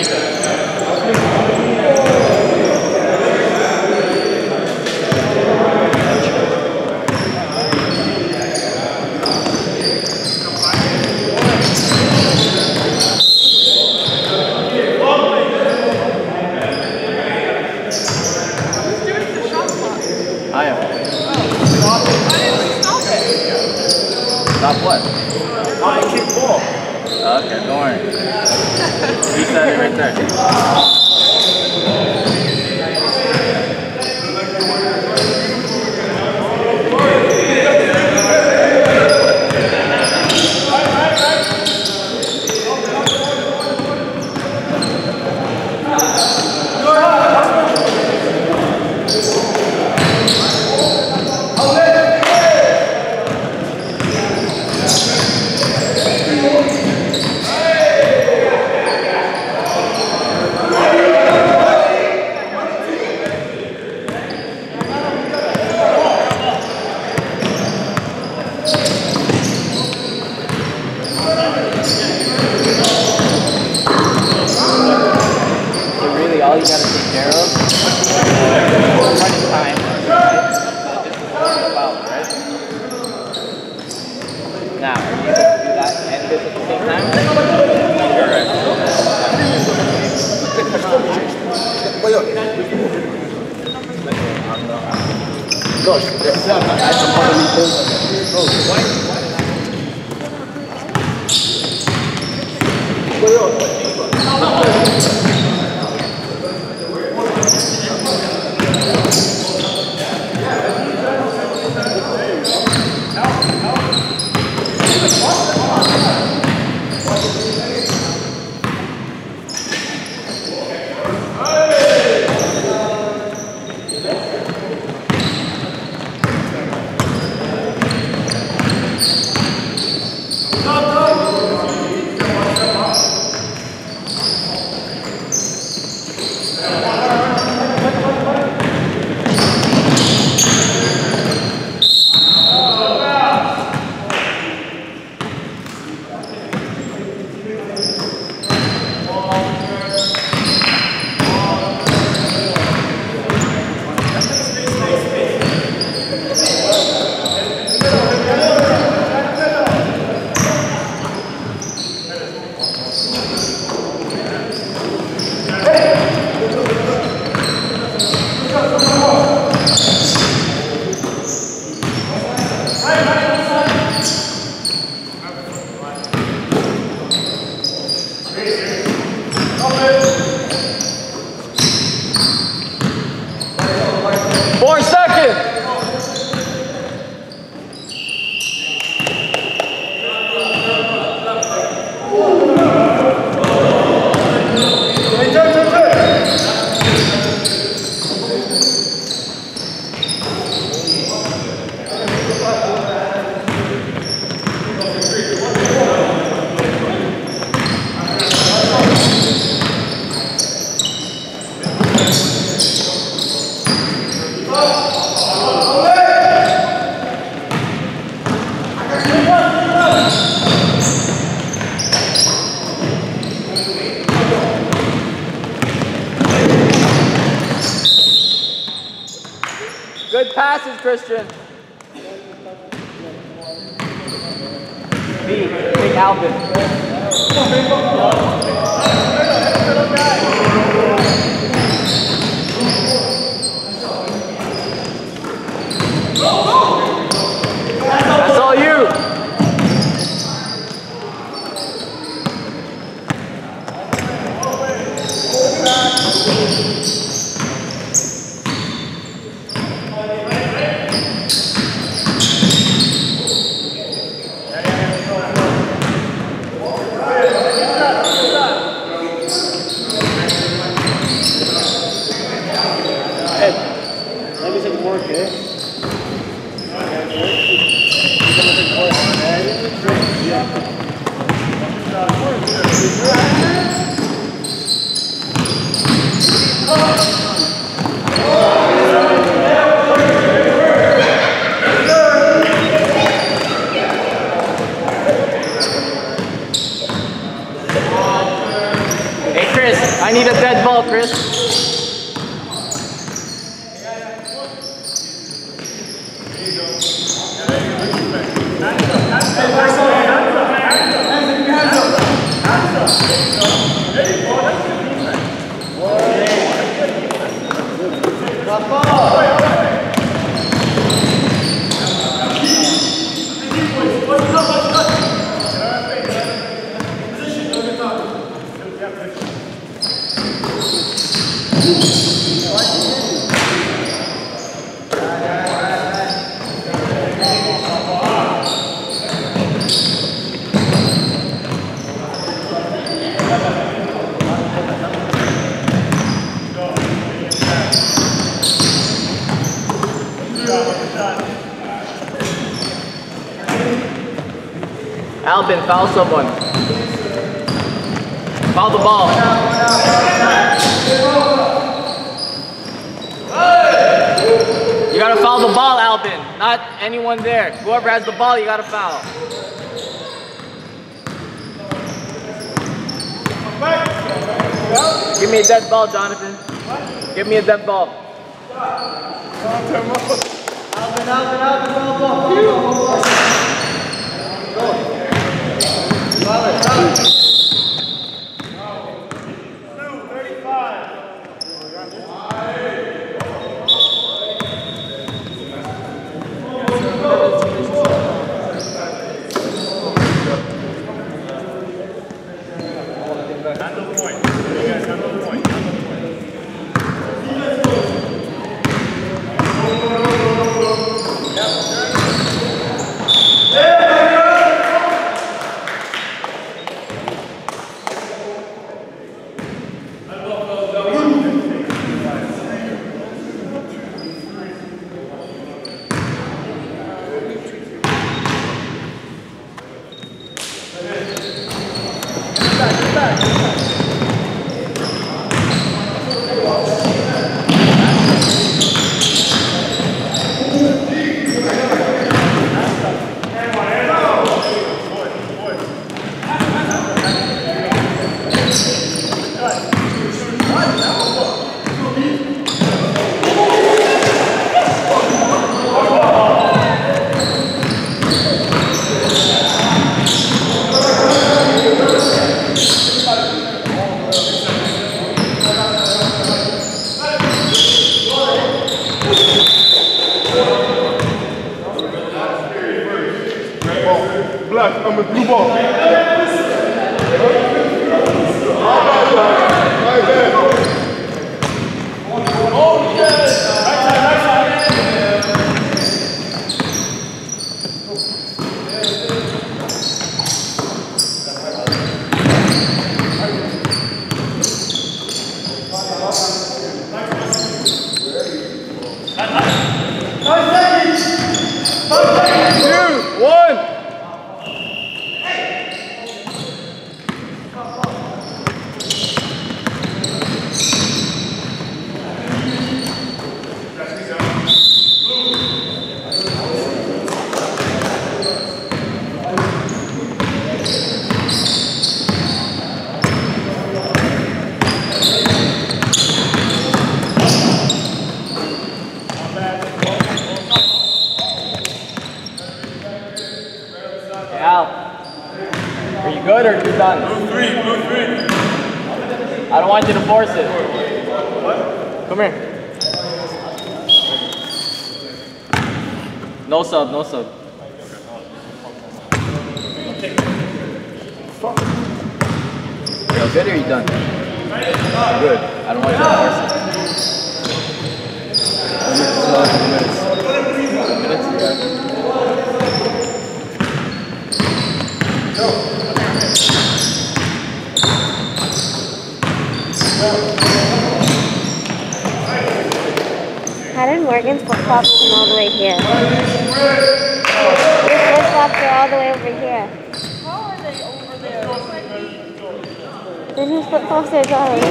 I am. Stop what? I kick ball. Okay, don't worry. You said it right there. All you gotta take care of is crunch time, right? Foul, right? Now, are you able to do that and this at the same time? You're right. Good passes, Christian. B, take Alvin. That's all you. I need a dead ball, Chris. Albin, foul someone. Foul the ball. You gotta foul the ball, Albin. Not anyone there. Whoever has the ball, you gotta foul. Give me a dead ball, Jonathan. Give me a dead ball. Albin, ball. Black, I'm a blue ball. Right there. Oh, yes. Right side. Are you good or are you done? Blue three. I don't want you to force it. What? Come here. No sub. Are you good or are you done? Good. I don't want you to force it. 2 minutes? Yeah. How did Morgan's flip-flops come all the way here? Your flip-flops are all the way over here. How are they over there? It's like Then his flip-flops are all the way.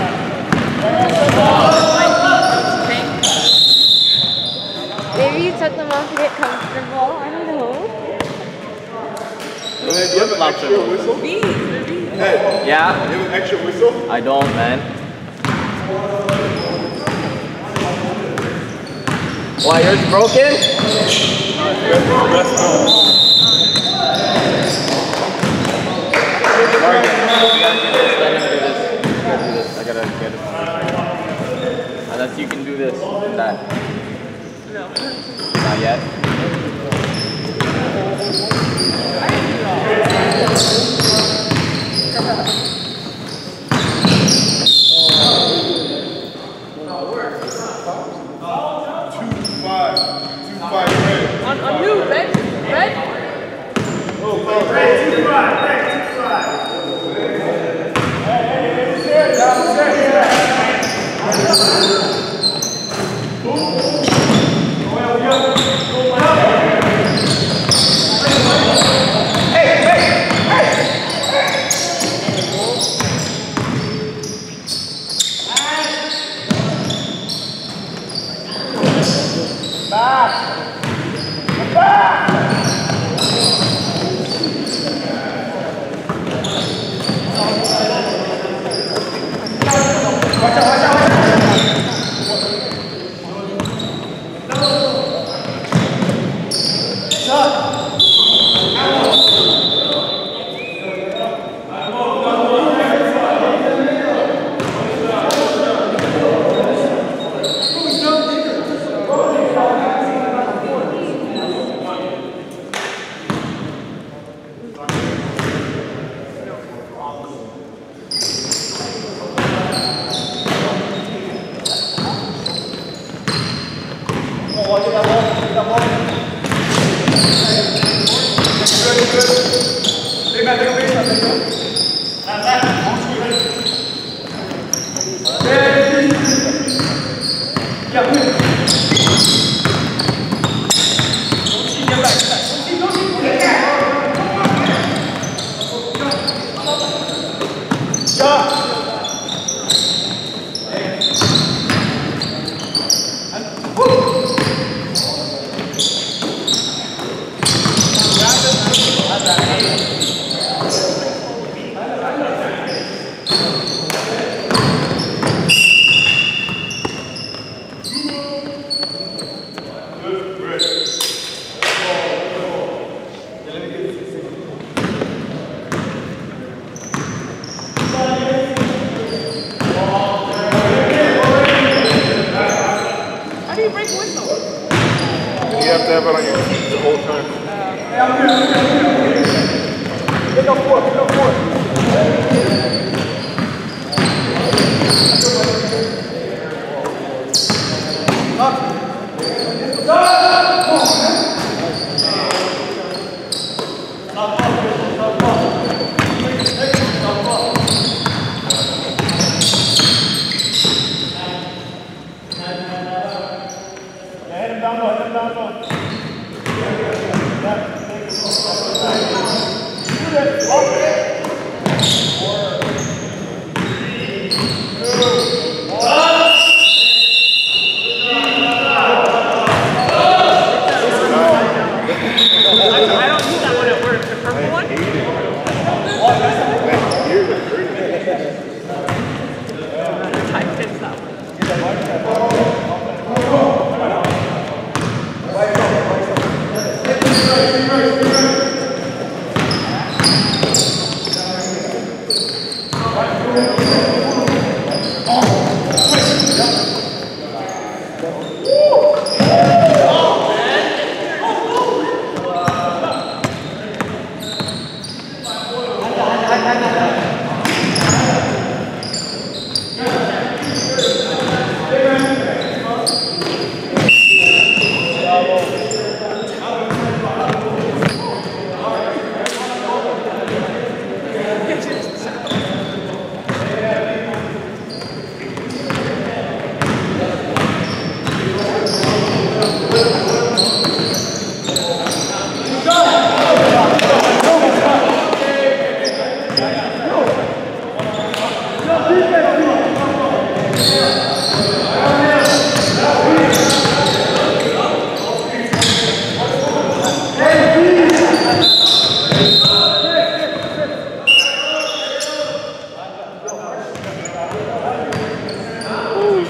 Maybe you took flip-flops are moving. Hey, Yeah? you have an extra whistle? I don't, man. Why, yours broken? Morgan, you gotta do this, let him do this. You gotta do this. I gotta get it. Unless you can do this and that. No. Not yet. On you, red. Red.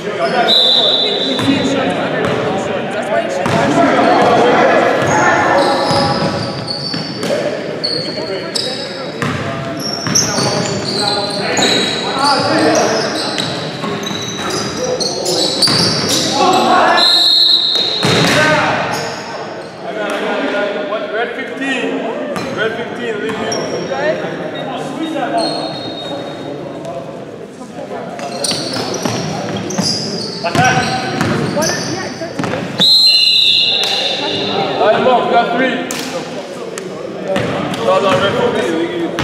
That's why you should wear shorts. Red 15. Red 15, leave you. Squeeze that ball. Alright, come on, we got 3. No, red 15, we give you.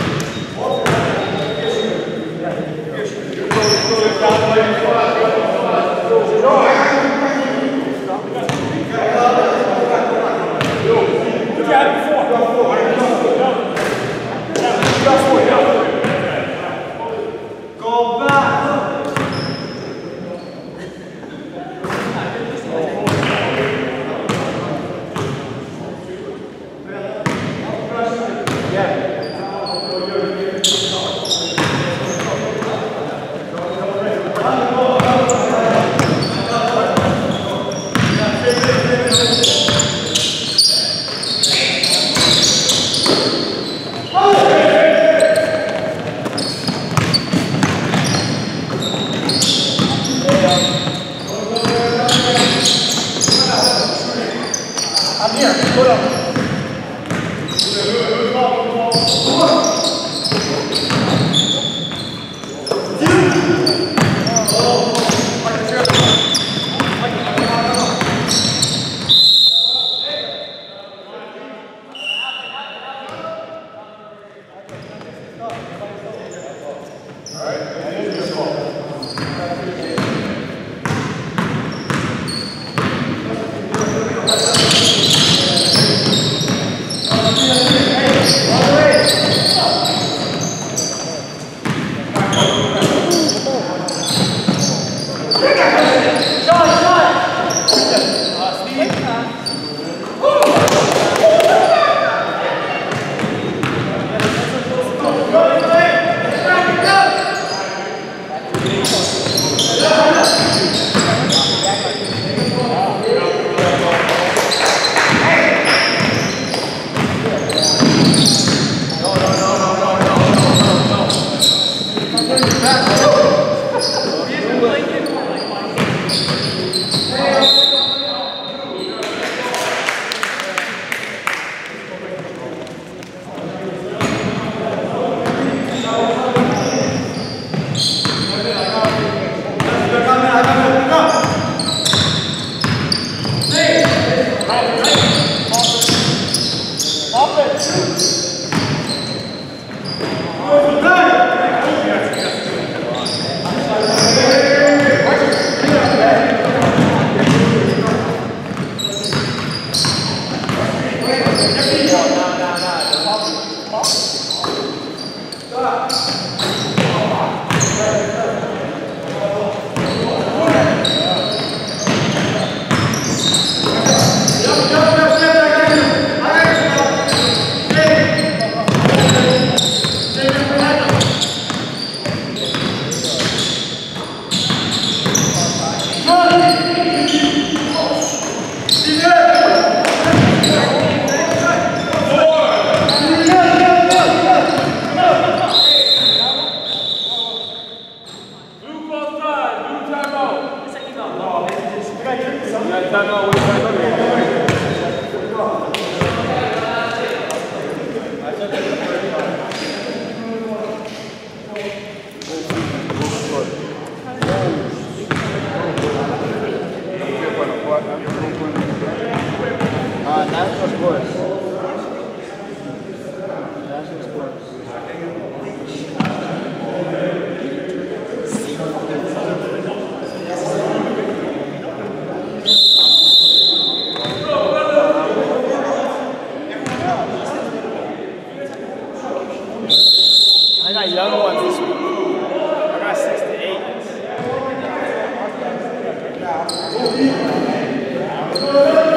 I got young ones this week. I got 6 to 8.